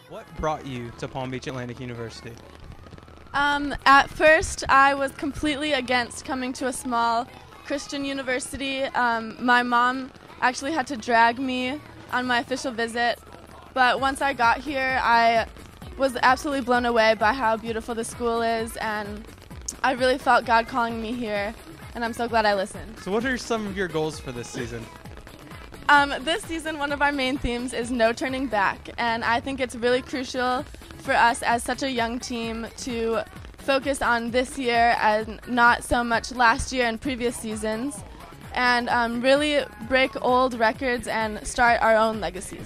What brought you to Palm Beach Atlantic University? At first, I was completely against coming to a small Christian university. My mom actually had to drag me on my official visit, but once I got here, I was absolutely blown away by how beautiful the school is, and I really felt God calling me here, and I'm so glad I listened. So what are some of your goals for this season? This season, one of our main themes is no turning back, and I think it's really crucial for us as such a young team to focus on this year and not so much last year and previous seasons, and really break old records and start our own legacies.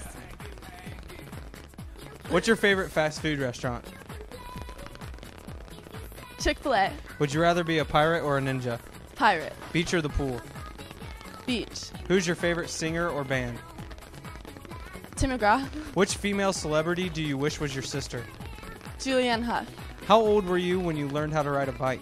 What's your favorite fast food restaurant? Chick-fil-A. Would you rather be a pirate or a ninja? Pirate. Beach or the pool? Beach. Who's your favorite singer or band? Tim McGraw. Which female celebrity do you wish was your sister? Julianne Hough. How old were you when you learned how to ride a bike?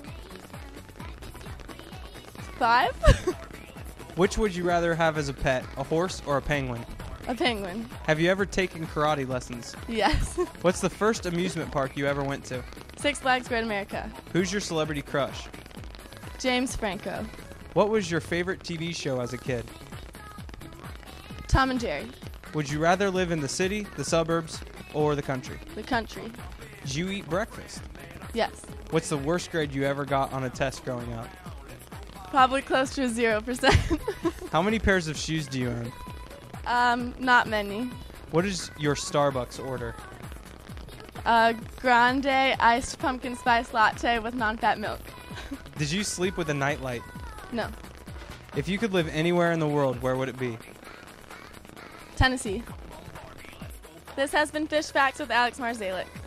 5. Which would you rather have as a pet, a horse or a penguin? A penguin. Have you ever taken karate lessons? Yes. What's the first amusement park you ever went to? Six Flags Great America. Who's your celebrity crush? James Franco. What was your favorite TV show as a kid? Tom and Jerry. Would you rather live in the city, the suburbs, or the country? The country. Did you eat breakfast? Yes. What's the worst grade you ever got on a test growing up? Probably close to a 0%. How many pairs of shoes do you own? Not many. What is your Starbucks order? Grande iced pumpkin spice latte with non-fat milk. Did you sleep with a nightlight? No. If you could live anywhere in the world, where would it be? Tennessee. This has been Fish Facts with Alex Marszalek.